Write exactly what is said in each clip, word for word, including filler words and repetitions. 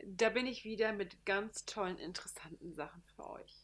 Da bin ich wieder mit ganz tollen, interessanten Sachen für euch.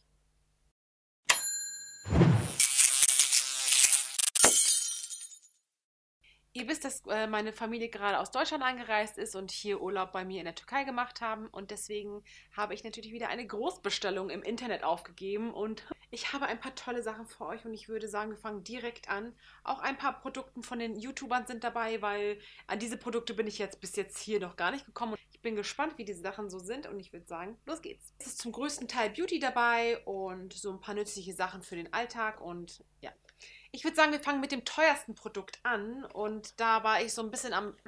Ihr wisst, dass äh, meine Familie gerade aus Deutschland angereist ist und hier Urlaub bei mir in der Türkei gemacht haben. Und deswegen habe ich natürlich wieder eine Großbestellung im Internet aufgegeben. Und ich habe ein paar tolle Sachen für euch. Und ich würde sagen, wir fangen direkt an. Auch ein paar Produkte von den YouTubern sind dabei, weil an diese Produkte bin ich jetzt bis jetzt hier noch gar nicht gekommen. Und ich bin gespannt, wie diese Sachen so sind. Und ich würde sagen, los geht's. Es ist zum größten Teil Beauty dabei und so ein paar nützliche Sachen für den Alltag. Und ja. Ich würde sagen, wir fangen mit dem teuersten Produkt an. Und da war ich so ein bisschen am,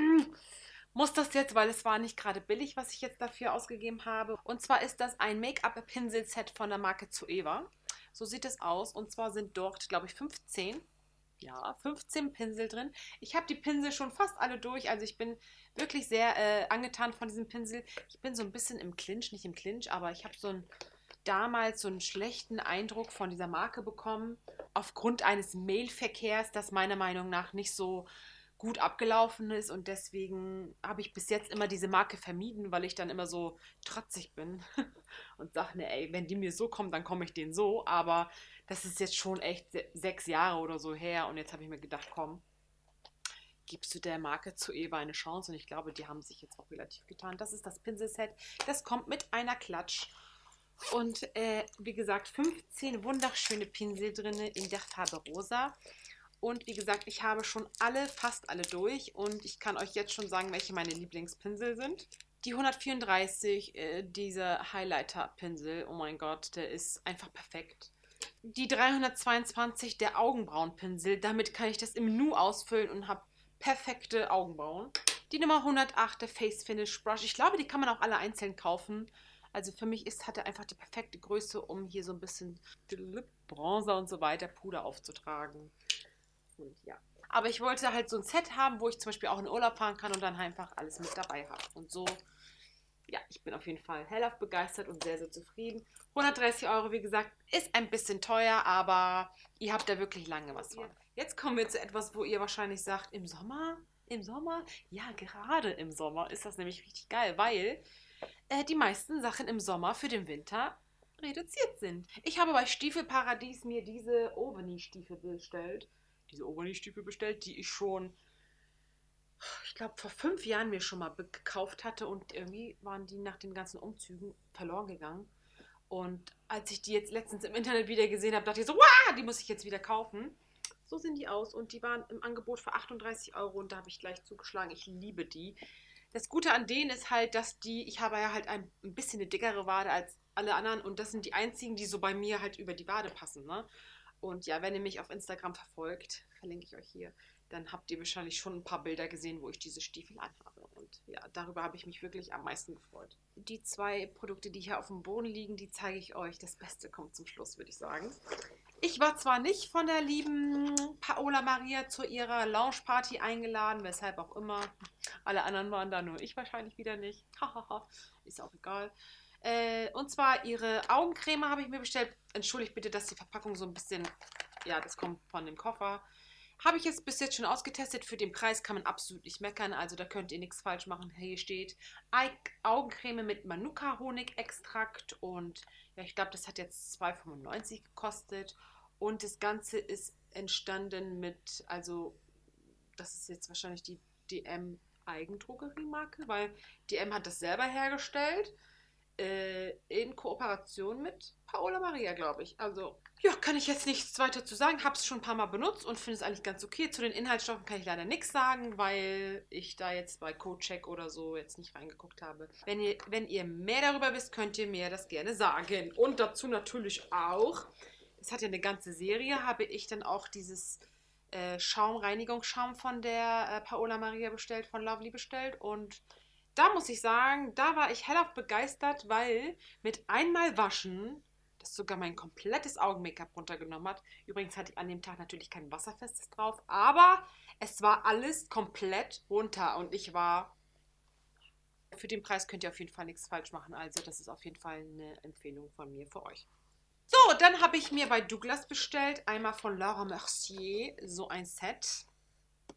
muss das jetzt, weil es war nicht gerade billig, was ich jetzt dafür ausgegeben habe. Und zwar ist das ein Make-up-Pinsel-Set von der Marke Zoeva. So sieht es aus. Und zwar sind dort, glaube ich, fünfzehn. Ja, fünfzehn Pinsel drin. Ich habe die Pinsel schon fast alle durch. Also ich bin wirklich sehr äh, angetan von diesem Pinsel. Ich bin so ein bisschen im Clinch, nicht im Clinch, aber ich habe so ein damals so einen schlechten Eindruck von dieser Marke bekommen, aufgrund eines Mailverkehrs, das meiner Meinung nach nicht so gut abgelaufen ist, und deswegen habe ich bis jetzt immer diese Marke vermieden, weil ich dann immer so trotzig bin und sage, ne, ey, wenn die mir so kommen, dann komme ich denen so, aber das ist jetzt schon echt se sechs Jahre oder so her und jetzt habe ich mir gedacht, komm, gibst du der Marke Zoeva eine Chance, und ich glaube, die haben sich jetzt auch relativ getan. Das ist das Pinselset, das kommt mit einer Klatsch. Und äh, wie gesagt, fünfzehn wunderschöne Pinsel drin in der Farbe Rosa. Und wie gesagt, ich habe schon alle, fast alle durch. Und ich kann euch jetzt schon sagen, welche meine Lieblingspinsel sind. Die hundertvierunddreißig, äh, dieser Highlighter-Pinsel, oh mein Gott, der ist einfach perfekt. Die dreihundertzweiundzwanzig, der Augenbrauenpinsel, damit kann ich das im Nu ausfüllen und habe perfekte Augenbrauen. Die Nummer hundertacht, der Face Finish Brush. Ich glaube, die kann man auch alle einzeln kaufen. Also für mich ist, hat er einfach die perfekte Größe, um hier so ein bisschen Bronzer und so weiter, Puder aufzutragen. Und ja. Aber ich wollte halt so ein Set haben, wo ich zum Beispiel auch in Urlaub fahren kann und dann einfach alles mit dabei habe. Und so, ja, ich bin auf jeden Fall hellauf begeistert und sehr, sehr zufrieden. hundertdreißig Euro, wie gesagt, ist ein bisschen teuer, aber ihr habt da wirklich lange was von. Jetzt kommen wir zu etwas, wo ihr wahrscheinlich sagt, im Sommer? Im Sommer? Ja, gerade im Sommer ist das nämlich richtig geil, weil äh, die meisten Sachen im Sommer für den Winter reduziert sind. Ich habe bei Stiefelparadies mir diese Oveni-Stiefel bestellt. Diese Oveni-Stiefel bestellt, die ich schon, ich glaube, vor fünf Jahren mir schon mal gekauft hatte, und irgendwie waren die nach den ganzen Umzügen verloren gegangen. Und als ich die jetzt letztens im Internet wieder gesehen habe, dachte ich so, wow, die muss ich jetzt wieder kaufen. So sehen die aus, und die waren im Angebot für achtunddreißig Euro, und da habe ich gleich zugeschlagen. Ich liebe die. Das Gute an denen ist halt, dass die, ich habe ja halt ein, ein bisschen eine dickere Wade als alle anderen, und das sind die einzigen, die so bei mir halt über die Wade passen, ne? Und ja, wenn ihr mich auf Instagram verfolgt, verlinke ich euch hier, dann habt ihr wahrscheinlich schon ein paar Bilder gesehen, wo ich diese Stiefel anhabe. Und ja, darüber habe ich mich wirklich am meisten gefreut. Die zwei Produkte, die hier auf dem Boden liegen, die zeige ich euch. Das Beste kommt zum Schluss, würde ich sagen. Ich war zwar nicht von der lieben Paola Maria zu ihrer Lounge-Party eingeladen, weshalb auch immer. Alle anderen waren da, nur ich wahrscheinlich wieder nicht. Hahaha, ist auch egal. Äh, und zwar ihre Augencreme habe ich mir bestellt. Entschuldigt bitte, dass die Verpackung so ein bisschen, ja, das kommt von dem Koffer. Habe ich jetzt bis jetzt schon ausgetestet. Für den Preis kann man absolut nicht meckern. Also da könnt ihr nichts falsch machen. Hier steht Augencreme mit Manuka-Honigextrakt. Und ja, ich glaube, das hat jetzt zwei fünfundneunzig gekostet. Und das Ganze ist entstanden mit, also das ist jetzt wahrscheinlich die D M Eigendrogeriemarke, weil D M hat das selber hergestellt. Äh, in Kooperation mit Paola Maria, glaube ich. Also, ja, kann ich jetzt nichts weiter zu sagen. Habe es schon ein paar Mal benutzt und finde es eigentlich ganz okay. Zu den Inhaltsstoffen kann ich leider nichts sagen, weil ich da jetzt bei CodeCheck oder so jetzt nicht reingeguckt habe. Wenn ihr, wenn ihr mehr darüber wisst, könnt ihr mir das gerne sagen. Und dazu natürlich auch, das hat ja eine ganze Serie, habe ich dann auch dieses äh, Schaumreinigungsschaum von der äh, Paola Maria bestellt, von Lovely bestellt, und da muss ich sagen, da war ich hellauf begeistert, weil mit einmal waschen das sogar mein komplettes Augen-Make-up runtergenommen hat. Übrigens hatte ich an dem Tag natürlich kein Wasserfestes drauf, aber es war alles komplett runter, und ich war, für den Preis könnt ihr auf jeden Fall nichts falsch machen. Also das ist auf jeden Fall eine Empfehlung von mir für euch. So, dann habe ich mir bei Douglas bestellt, einmal von Laura Mercier, so ein Set.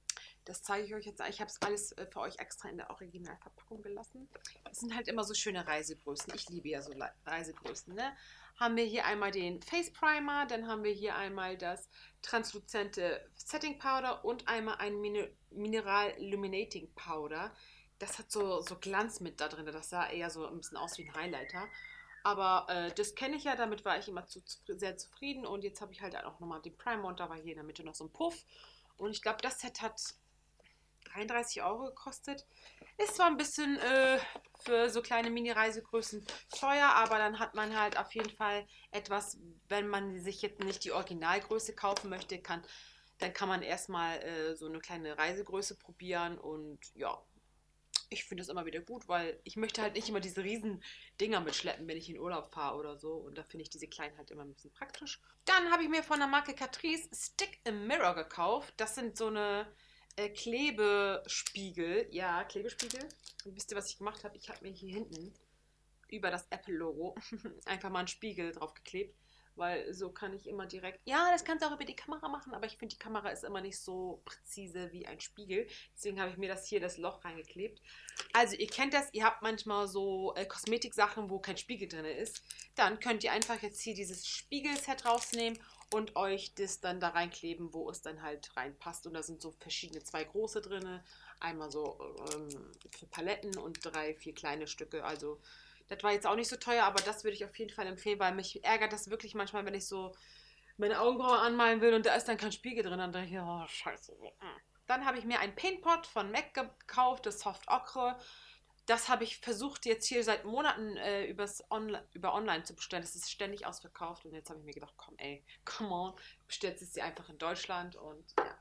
Das zeige ich euch jetzt. Ich habe es alles äh, für euch extra in der Originalverpackung gelassen. Das sind halt immer so schöne Reisegrößen. Ich liebe ja so Reisegrößen, ne? Haben wir hier einmal den Face Primer, dann haben wir hier einmal das transluzente Setting Powder und einmal ein Min Mineral Illuminating Powder. Das hat so, so Glanz mit da drin. Das sah eher so ein bisschen aus wie ein Highlighter. Aber äh, das kenne ich ja, damit war ich immer zu, zu, sehr zufrieden. Und jetzt habe ich halt auch nochmal den Primer und da war hier in der Mitte noch so ein Puff. Und ich glaube, das Set hat dreiunddreißig Euro gekostet. Ist zwar ein bisschen äh, für so kleine Mini-Reisegrößen teuer, aber dann hat man halt auf jeden Fall etwas, wenn man sich jetzt nicht die Originalgröße kaufen möchte, kann, dann kann man erstmal äh, so eine kleine Reisegröße probieren und ja, ich finde es immer wieder gut, weil ich möchte halt nicht immer diese riesen Dinger mitschleppen, wenn ich in Urlaub fahre oder so. Und da finde ich diese kleinen halt immer ein bisschen praktisch. Dann habe ich mir von der Marke Catrice Stick a Mirror gekauft. Das sind so eine äh, Klebespiegel. Ja, Klebespiegel. Und wisst ihr, was ich gemacht habe? Ich habe mir hier hinten über das Apple-Logo einfach mal einen Spiegel drauf geklebt. Weil so kann ich immer direkt, ja, das kannst du auch über die Kamera machen, aber ich finde, die Kamera ist immer nicht so präzise wie ein Spiegel. Deswegen habe ich mir das hier, das Loch reingeklebt. Also ihr kennt das, ihr habt manchmal so äh, Kosmetiksachen, wo kein Spiegel drin ist. Dann könnt ihr einfach jetzt hier dieses Spiegelset rausnehmen und euch das dann da reinkleben, wo es dann halt reinpasst. Und da sind so verschiedene, zwei große drin, einmal so ähm, für Paletten und drei, vier kleine Stücke, also das war jetzt auch nicht so teuer, aber das würde ich auf jeden Fall empfehlen, weil mich ärgert das wirklich manchmal, wenn ich so meine Augenbraue anmalen will und da ist dann kein Spiegel drin. Dann denke ich, oh, scheiße. Dann habe ich mir einen Paintpot von M A C gekauft, das Soft Ochre. Das habe ich versucht jetzt hier seit Monaten äh, übers Onli über online zu bestellen. Das ist ständig ausverkauft und jetzt habe ich mir gedacht, komm ey, come on, bestellst es dir einfach in Deutschland und ja,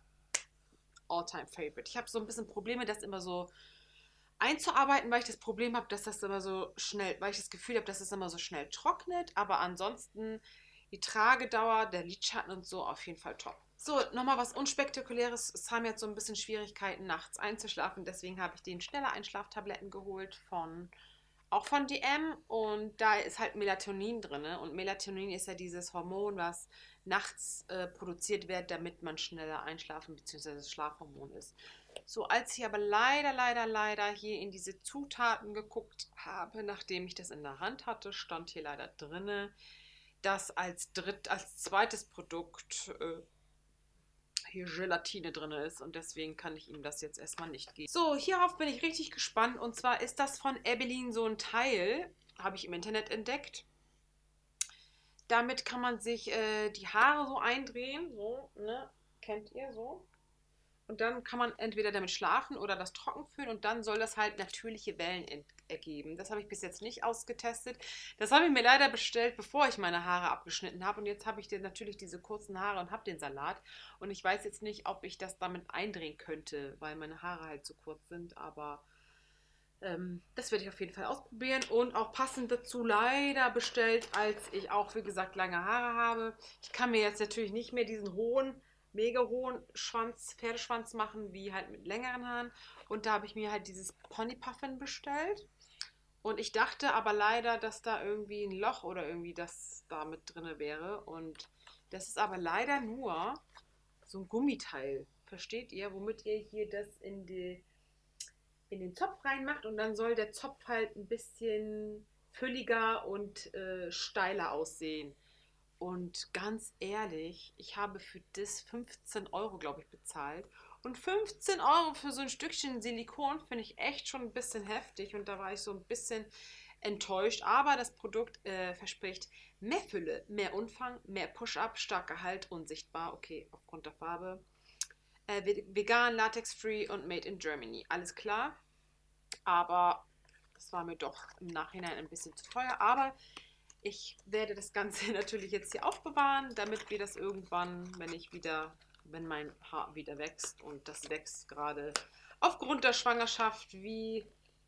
all-time favorite. Ich habe so ein bisschen Probleme, dass immer so einzuarbeiten, weil ich das Problem habe, dass das immer so schnell, weil ich das Gefühl habe, dass es immer so schnell trocknet, aber ansonsten die Tragedauer, der Lidschatten und so auf jeden Fall top. So, nochmal was Unspektakuläres. Es haben jetzt so ein bisschen Schwierigkeiten, nachts einzuschlafen, deswegen habe ich den schneller Einschlaftabletten geholt von, auch von D M und da ist halt Melatonin drin und Melatonin ist ja dieses Hormon, was nachts äh, produziert wird, damit man schneller einschlafen bzw. das Schlafhormon ist. So, als ich aber leider, leider, leider hier in diese Zutaten geguckt habe, nachdem ich das in der Hand hatte, stand hier leider drin, dass als, dritt, als zweites Produkt äh, hier Gelatine drin ist und deswegen kann ich ihm das jetzt erstmal nicht geben. So, hierauf bin ich richtig gespannt und zwar ist das von Ebelin so ein Teil, habe ich im Internet entdeckt. Damit kann man sich äh, die Haare so eindrehen, so, ne, kennt ihr so? Und dann kann man entweder damit schlafen oder das trocken fühlen und dann soll das halt natürliche Wellen ergeben. Das habe ich bis jetzt nicht ausgetestet. Das habe ich mir leider bestellt, bevor ich meine Haare abgeschnitten habe. Und jetzt habe ich natürlich diese kurzen Haare und habe den Salat. Und ich weiß jetzt nicht, ob ich das damit eindrehen könnte, weil meine Haare halt zu kurz sind. Aber ähm, das werde ich auf jeden Fall ausprobieren. Und auch passend dazu leider bestellt, als ich auch, wie gesagt, lange Haare habe. Ich kann mir jetzt natürlich nicht mehr diesen hohen mega hohen Schwanz, Pferdeschwanz machen, wie halt mit längeren Haaren. Und da habe ich mir halt dieses Pony Puffin bestellt. Und ich dachte aber leider, dass da irgendwie ein Loch oder irgendwie das da mit drin wäre. Und das ist aber leider nur so ein Gummiteil. Versteht ihr? Womit ihr hier das in, die, in den Zopf reinmacht. Und dann soll der Zopf halt ein bisschen fülliger und äh, steiler aussehen. Und ganz ehrlich, ich habe für das fünfzehn Euro, glaube ich, bezahlt. Und fünfzehn Euro für so ein Stückchen Silikon finde ich echt schon ein bisschen heftig. Und da war ich so ein bisschen enttäuscht. Aber das Produkt äh, verspricht mehr Fülle, mehr Umfang, mehr Push-Up, starker Halt, unsichtbar. Okay, aufgrund der Farbe. Äh, vegan, latex-free und made in Germany. Alles klar. Aber das war mir doch im Nachhinein ein bisschen zu teuer. Aber ich werde das Ganze natürlich jetzt hier aufbewahren, damit wir das irgendwann, wenn ich wieder, wenn mein Haar wieder wächst und das wächst gerade aufgrund der Schwangerschaft wie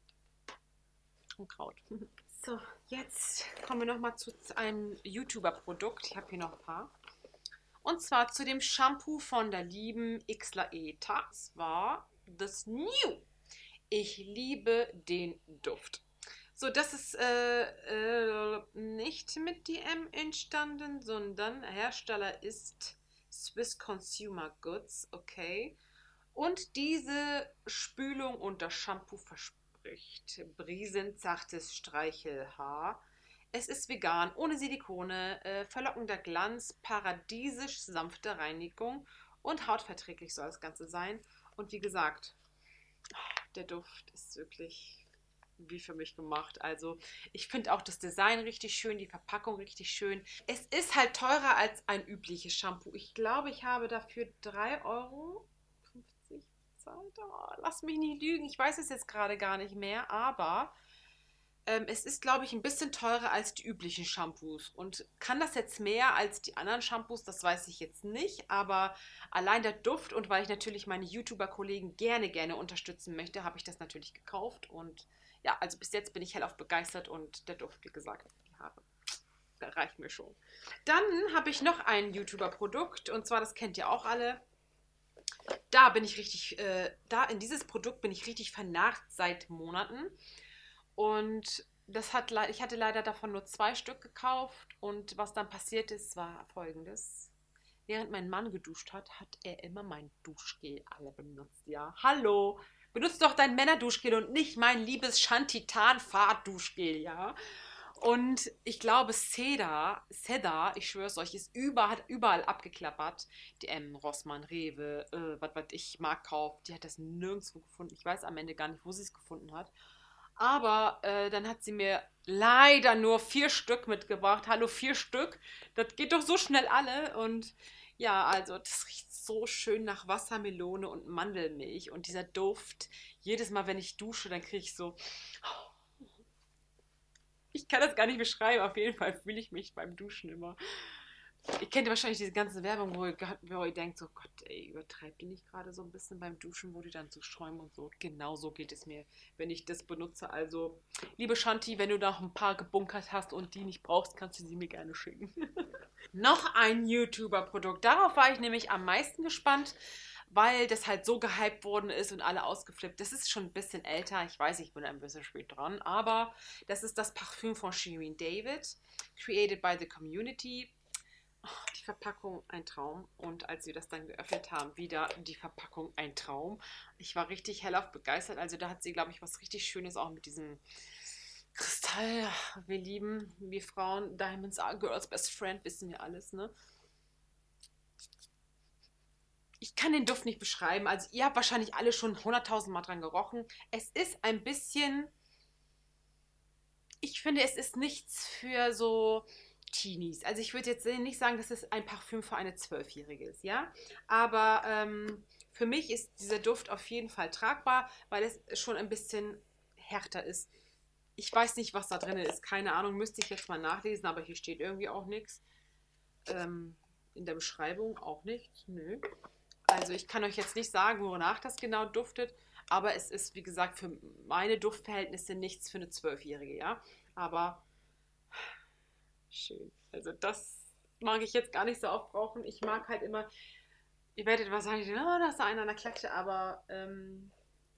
Unkraut. So, jetzt kommen wir nochmal zu einem YouTuber-Produkt. Ich habe hier noch ein paar. Und zwar zu dem Shampoo von der lieben Ixlaeta. Das war das New. Ich liebe den Duft. So, das ist äh, äh, nicht mit D M entstanden, sondern Hersteller ist Swiss Consumer Goods, okay. Und diese Spülung und das Shampoo verspricht brisend zartes Streichelhaar. Es ist vegan, ohne Silikone, äh, verlockender Glanz, paradiesisch sanfte Reinigung und hautverträglich soll das Ganze sein. Und wie gesagt, der Duft ist wirklich wie für mich gemacht. Also ich finde auch das Design richtig schön, die Verpackung richtig schön. Es ist halt teurer als ein übliches Shampoo. Ich glaube, ich habe dafür drei Euro fünfzig bezahlt. Oh, lass mich nicht lügen, ich weiß es jetzt gerade gar nicht mehr, aber ähm, es ist, glaube ich, ein bisschen teurer als die üblichen Shampoos. Und kann das jetzt mehr als die anderen Shampoos? Das weiß ich jetzt nicht. Aber allein der Duft und weil ich natürlich meine YouTuber-Kollegen gerne, gerne unterstützen möchte, habe ich das natürlich gekauft. Und ja, also bis jetzt bin ich hellauf begeistert und der Duft, wie gesagt, die Haare. Da reicht mir schon. Dann habe ich noch ein YouTuber-Produkt und zwar, das kennt ihr auch alle. Da bin ich richtig, äh, da in dieses Produkt bin ich richtig vernarrt seit Monaten. Und das hat, ich hatte leider davon nur zwei Stück gekauft. Und was dann passiert ist, war folgendes. Während mein Mann geduscht hat, hat er immer mein Duschgel alle benutzt. Ja, hallo, benutzt doch dein Männerduschgel und nicht mein liebes Shantitan-Fahrt-Duschgel, ja. Und ich glaube, Seda, Seda, ich schwöre es euch, ist über, hat überall abgeklappert. D M, Rossmann, Rewe, äh, was weiß ich, Marktkauf, die hat das nirgendwo gefunden. Ich weiß am Ende gar nicht, wo sie es gefunden hat. Aber äh, dann hat sie mir leider nur vier Stück mitgebracht. Hallo, vier Stück. Das geht doch so schnell alle. Und ja, also das riecht so schön nach Wassermelone und Mandelmilch. Und dieser Duft, jedes Mal, wenn ich dusche, dann kriege ich so... Ich kann das gar nicht beschreiben. Auf jeden Fall fühle ich mich beim Duschen immer. Ihr kennt ja wahrscheinlich diese ganze Werbung, wo ihr, wo ihr denkt, so Gott, ey, übertreibt die nicht gerade so ein bisschen beim Duschen, wo die dann so schäumen und so. Genau so geht es mir, wenn ich das benutze. Also, liebe Shanti, wenn du noch ein paar gebunkert hast und die nicht brauchst, kannst du sie mir gerne schicken. Noch ein YouTuber-Produkt. Darauf war ich nämlich am meisten gespannt, weil das halt so gehypt worden ist und alle ausgeflippt. Das ist schon ein bisschen älter. Ich weiß, ich bin ein bisschen spät dran, aber das ist das Parfüm von Shirin David, created by the community. Oh, die Verpackung ein Traum. Und als wir das dann geöffnet haben, wieder die Verpackung ein Traum. Ich war richtig hellauf begeistert. Also da hat sie, glaube ich, was richtig Schönes auch mit diesem Kristall. Wir lieben, wir Frauen, Diamonds are girls best friend, wissen wir alles, ne? Ich kann den Duft nicht beschreiben. Also ihr habt wahrscheinlich alle schon hunderttausend Mal dran gerochen. Es ist ein bisschen... Ich finde, es ist nichts für so Teenies. Also ich würde jetzt nicht sagen, dass es ein Parfüm für eine Zwölfjährige ist, ja? Aber ähm, für mich ist dieser Duft auf jeden Fall tragbar, weil es schon ein bisschen härter ist. Ich weiß nicht, was da drin ist. Keine Ahnung, müsste ich jetzt mal nachlesen, aber hier steht irgendwie auch nichts. Ähm, in der Beschreibung auch nichts. Nö. Also ich kann euch jetzt nicht sagen, wonach das genau duftet, aber es ist, wie gesagt, für meine Duftverhältnisse nichts für eine Zwölfjährige, ja. Aber schön. Also das mag ich jetzt gar nicht so oft brauchen. Ich mag halt immer, ihr werdet wahrscheinlich sagen, oh, das ist einer an der Klatsche, aber ähm,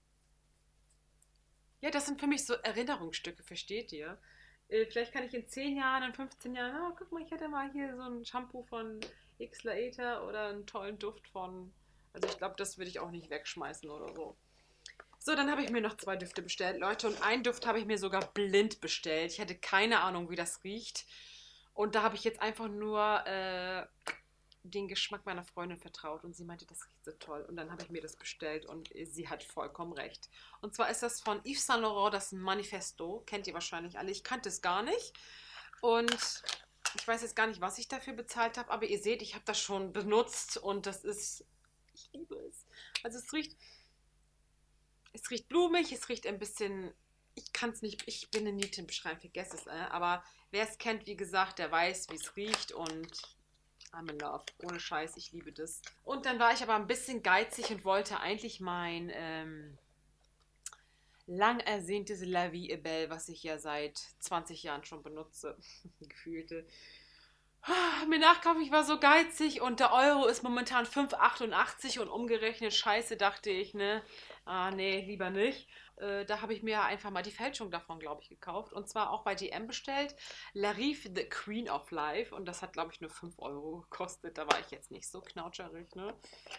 ja, das sind für mich so Erinnerungsstücke, versteht ihr? Äh, vielleicht kann ich in zehn Jahren, in fünfzehn Jahren, oh, guck mal, ich hatte mal hier so ein Shampoo von X Later oder einen tollen Duft von, also ich glaube, das würde ich auch nicht wegschmeißen oder so. So, dann habe ich mir noch zwei Düfte bestellt, Leute. Und einen Duft habe ich mir sogar blind bestellt. Ich hatte keine Ahnung, wie das riecht. Und da habe ich jetzt einfach nur äh, den Geschmack meiner Freundin vertraut. Und sie meinte, das riecht so toll. Und dann habe ich mir das bestellt und sie hat vollkommen recht. Und zwar ist das von Yves Saint Laurent, das Manifesto. Kennt ihr wahrscheinlich alle. Ich kannte es gar nicht. Und ich weiß jetzt gar nicht, was ich dafür bezahlt habe. Aber ihr seht, ich habe das schon benutzt. Und das ist... Ich liebe es. Also es riecht... Es riecht blumig, es riecht ein bisschen, ich kann es nicht, ich bin eine Niete im Beschreiben, vergesst es, äh, aber wer es kennt, wie gesagt, der weiß, wie es riecht und I'm in love, ohne Scheiß, ich liebe das. Und dann war ich aber ein bisschen geizig und wollte eigentlich mein ähm, lang ersehntes La Vie est Belle, was ich ja seit zwanzig Jahren schon benutze, gefühlte, mir nachkaufen, ich war so geizig und der Euro ist momentan fünf Komma achtundachtzig und umgerechnet, scheiße, dachte ich, ne? Ah, nee, lieber nicht. Äh, da habe ich mir einfach mal die Fälschung davon, glaube ich, gekauft. Und zwar auch bei D M bestellt. Larive, the Queen of Life. Und das hat, glaube ich, nur fünf Euro gekostet. Da war ich jetzt nicht so knautscherig, ne?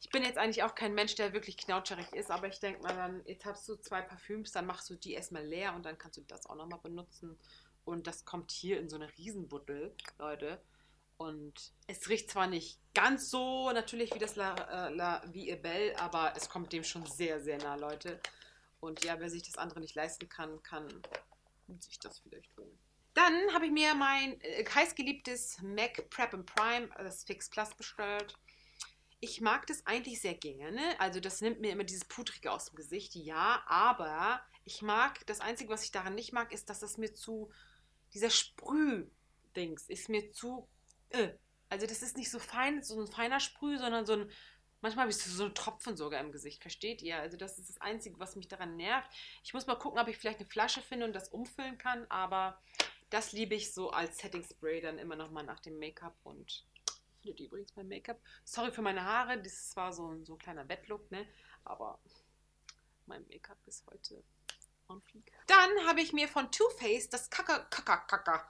Ich bin jetzt eigentlich auch kein Mensch, der wirklich knautscherig ist, aber ich denke mal dann, jetzt hast du zwei Parfüms, dann machst du die erstmal leer und dann kannst du das auch nochmal benutzen. Und das kommt hier in so eine Riesenbuddel, Leute. Und es riecht zwar nicht ganz so natürlich wie das La, äh, La Vie est Belle, aber es kommt dem schon sehr, sehr nah, Leute. Und ja, wer sich das andere nicht leisten kann, kann sich das vielleicht holen. Dann habe ich mir mein äh, heißgeliebtes MAC Prep and Prime, das Fix Plus, bestellt. Ich mag das eigentlich sehr gerne. Also das nimmt mir immer dieses Pudrige aus dem Gesicht, ja, aber ich mag, das Einzige, was ich daran nicht mag, ist, dass es mir zu, dieser Sprüh-Dings ist mir zu, äh. also das ist nicht so fein, so ein feiner Sprüh, sondern so ein, manchmal habe ich so einen Tropfen sogar im Gesicht, versteht ihr? Also das ist das Einzige, was mich daran nervt. Ich muss mal gucken, ob ich vielleicht eine Flasche finde und das umfüllen kann, aber das liebe ich so als Setting Spray dann immer nochmal nach dem Make-up und findet ihr übrigens mein Make-up. Sorry für meine Haare, das war so ein, so ein kleiner Wettlook, ne? Aber mein Make-up ist heute on fleek. Dann habe ich mir von Too Faced das Kaka, Kaka, Kaka,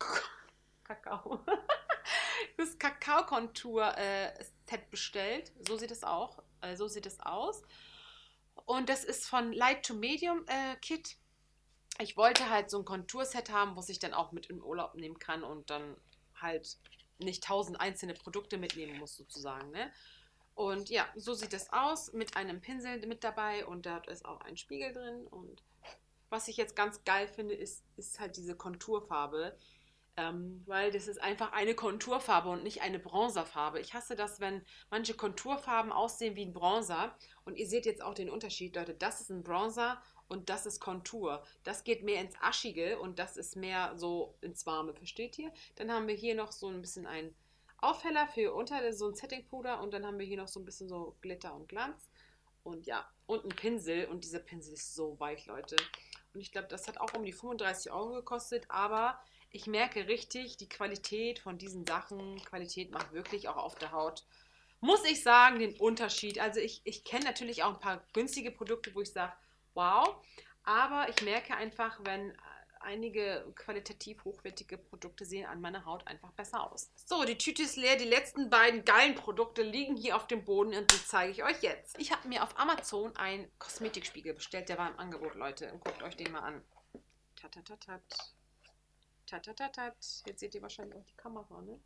Kakao, das Kakao-Kontur-Set äh, bestellt. So sieht es auch, äh, so sieht es aus. Und das ist von Light to Medium äh, Kit. Ich wollte halt so ein Konturset haben, was ich dann auch mit in Urlaub nehmen kann und dann halt nicht tausend einzelne Produkte mitnehmen muss sozusagen, ne? Und ja, so sieht es aus, mit einem Pinsel mit dabei und da ist auch ein Spiegel drin. Und was ich jetzt ganz geil finde, ist, ist halt diese Konturfarbe, ähm, weil das ist einfach eine Konturfarbe und nicht eine Bronzerfarbe. Ich hasse das, wenn manche Konturfarben aussehen wie ein Bronzer und ihr seht jetzt auch den Unterschied, Leute, das ist ein Bronzer und das ist Kontur. Das geht mehr ins Aschige und das ist mehr so ins Warme, versteht ihr? Dann haben wir hier noch so ein bisschen einen Aufheller für unter, so ein Settingpuder und dann haben wir hier noch so ein bisschen so Glitter und Glanz. Und ja, und ein Pinsel und dieser Pinsel ist so weich, Leute. Und ich glaube, das hat auch um die fünfunddreißig Euro gekostet, aber ich merke richtig, die Qualität von diesen Sachen, Qualität macht wirklich auch auf der Haut, muss ich sagen, den Unterschied. Also ich, ich kenne natürlich auch ein paar günstige Produkte, wo ich sage, wow, aber ich merke einfach, wenn einige qualitativ hochwertige Produkte sehen an meiner Haut einfach besser aus. So, die Tüte ist leer. Die letzten beiden geilen Produkte liegen hier auf dem Boden und die zeige ich euch jetzt. Ich habe mir auf Amazon einen Kosmetikspiegel bestellt. Der war im Angebot, Leute. Und guckt euch den mal an. Tatatatat. Tatatatat. Jetzt seht ihr wahrscheinlich auch die Kamera, ne?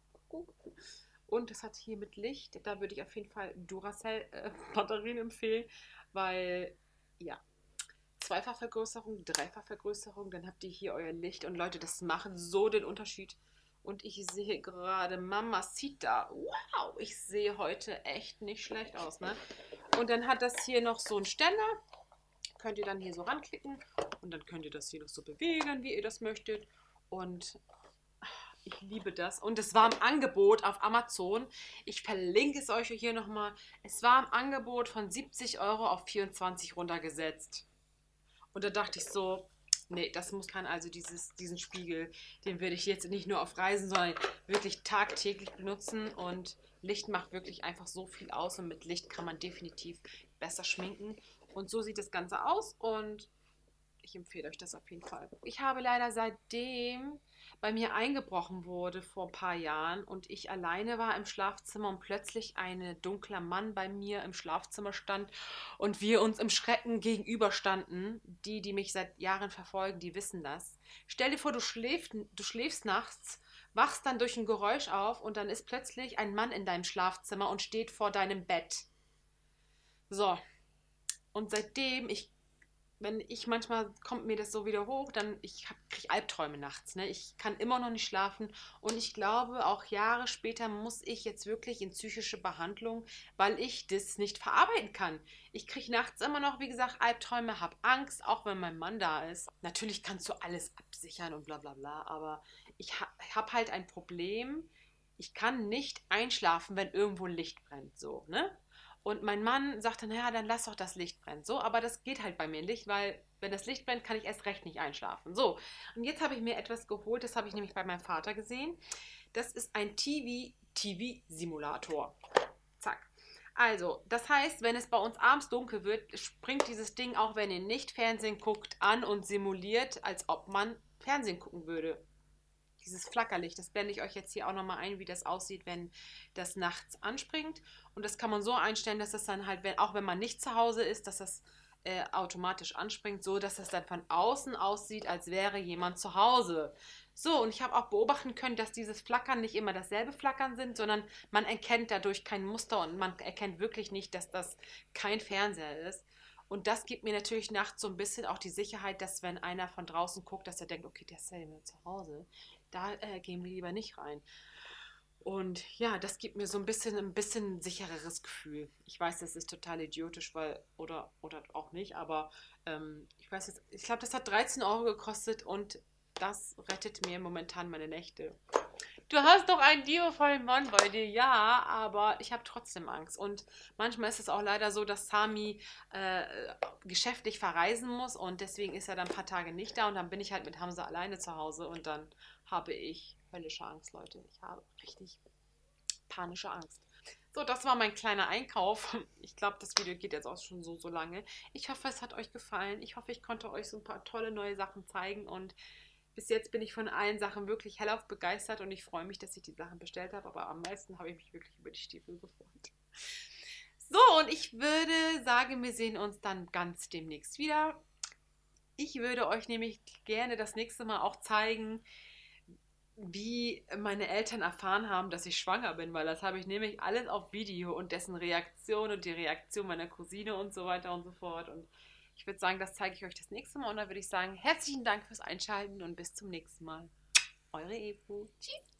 Und das hat hier mit Licht. Da würde ich auf jeden Fall Duracell-Batterien äh, empfehlen, weil, ja, Zweifachvergrößerung, Dreifachvergrößerung, dann habt ihr hier euer Licht und Leute, das macht so den Unterschied. Und ich sehe gerade Mamacita. Wow, ich sehe heute echt nicht schlecht aus, ne? Und dann hat das hier noch so einen Ständer. Könnt ihr dann hier so ranklicken und dann könnt ihr das hier noch so bewegen, wie ihr das möchtet. Und ich liebe das. Und es war im Angebot auf Amazon. Ich verlinke es euch hier nochmal. Es war im Angebot von siebzig Euro auf vierundzwanzig runtergesetzt. Und da dachte ich so, nee, das muss man, also dieses, diesen Spiegel, den werde ich jetzt nicht nur auf Reisen, sondern wirklich tagtäglich benutzen. Und Licht macht wirklich einfach so viel aus und mit Licht kann man definitiv besser schminken. Und so sieht das Ganze aus und ich empfehle euch das auf jeden Fall. Ich habe leider seitdem bei mir eingebrochen wurde vor ein paar Jahren und ich alleine war im Schlafzimmer und plötzlich ein dunkler Mann bei mir im Schlafzimmer stand und wir uns im Schrecken gegenüberstanden. Die, die mich seit Jahren verfolgen, die wissen das. Stell dir vor, du schläfst, du schläfst nachts, wachst dann durch ein Geräusch auf und dann ist plötzlich ein Mann in deinem Schlafzimmer und steht vor deinem Bett. So. Und seitdem, ich wenn ich manchmal, kommt mir das so wieder hoch, dann ich kriege Albträume nachts, ne? Ich kann immer noch nicht schlafen und ich glaube, auch Jahre später muss ich jetzt wirklich in psychische Behandlung, weil ich das nicht verarbeiten kann. Ich kriege nachts immer noch, wie gesagt, Albträume, habe Angst, auch wenn mein Mann da ist. Natürlich kannst du alles absichern und bla bla bla, aber ich habe hab halt ein Problem, ich kann nicht einschlafen, wenn irgendwo ein Licht brennt, so, ne? Und mein Mann sagte, naja, dann lass doch das Licht brennen. So, aber das geht halt bei mir nicht, weil wenn das Licht brennt, kann ich erst recht nicht einschlafen. So, und jetzt habe ich mir etwas geholt, das habe ich nämlich bei meinem Vater gesehen. Das ist ein T V-Simulator. Zack. Also, das heißt, wenn es bei uns abends dunkel wird, springt dieses Ding, auch wenn ihr nicht Fernsehen guckt, an und simuliert, als ob man Fernsehen gucken würde. dieses Flackerlicht. Das blende ich euch jetzt hier auch nochmal ein, wie das aussieht, wenn das nachts anspringt. Und das kann man so einstellen, dass das dann halt, wenn, auch wenn man nicht zu Hause ist, dass das äh, automatisch anspringt, so dass das dann von außen aussieht, als wäre jemand zu Hause. So, und ich habe auch beobachten können, dass dieses Flackern nicht immer dasselbe Flackern sind, sondern man erkennt dadurch kein Muster und man erkennt wirklich nicht, dass das kein Fernseher ist. Und das gibt mir natürlich nachts so ein bisschen auch die Sicherheit, dass wenn einer von draußen guckt, dass er denkt, okay, der ist ja immer zu Hause. Da äh, gehen wir lieber nicht rein. Und ja, das gibt mir so ein bisschen ein bisschen sichereres Gefühl. Ich weiß, das ist total idiotisch, weil, oder, oder auch nicht, aber ähm, ich weiß jetzt, ich glaube, das hat dreizehn Euro gekostet und das rettet mir momentan meine Nächte. Du hast doch einen liebevollen Mann bei dir, ja, aber ich habe trotzdem Angst. Und manchmal ist es auch leider so, dass Sami äh, geschäftlich verreisen muss und deswegen ist er dann ein paar Tage nicht da und dann bin ich halt mit Hamza alleine zu Hause und dann habe ich höllische Angst, Leute. Ich habe richtig panische Angst. So, das war mein kleiner Einkauf. Ich glaube, das Video geht jetzt auch schon so, so lange. Ich hoffe, es hat euch gefallen. Ich hoffe, ich konnte euch so ein paar tolle neue Sachen zeigen und bis jetzt bin ich von allen Sachen wirklich hellauf begeistert und ich freue mich, dass ich die Sachen bestellt habe, aber am meisten habe ich mich wirklich über die Stiefel gefreut. So, und ich würde sagen, wir sehen uns dann ganz demnächst wieder. Ich würde euch nämlich gerne das nächste Mal auch zeigen, wie meine Eltern erfahren haben, dass ich schwanger bin, weil das habe ich nämlich alles auf Video und dessen Reaktion und die Reaktion meiner Cousine und so weiter und so fort. Und ich würde sagen, das zeige ich euch das nächste Mal und dann würde ich sagen, herzlichen Dank fürs Einschalten und bis zum nächsten Mal. Eure Epo. Tschüss.